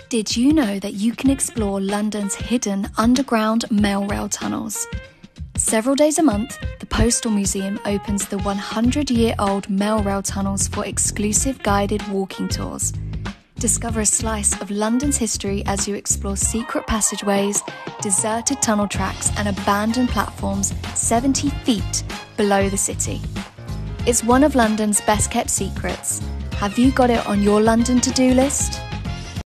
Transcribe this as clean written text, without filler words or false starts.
Did you know that you can explore London's hidden underground mail rail tunnels? Several days a month, the Postal Museum opens the 100-year-old mail rail tunnels for exclusive guided walking tours. Discover a slice of London's history as you explore secret passageways, deserted tunnel tracks, and abandoned platforms 70 feet below the city. It's one of London's best-kept secrets. Have you got it on your London to-do list?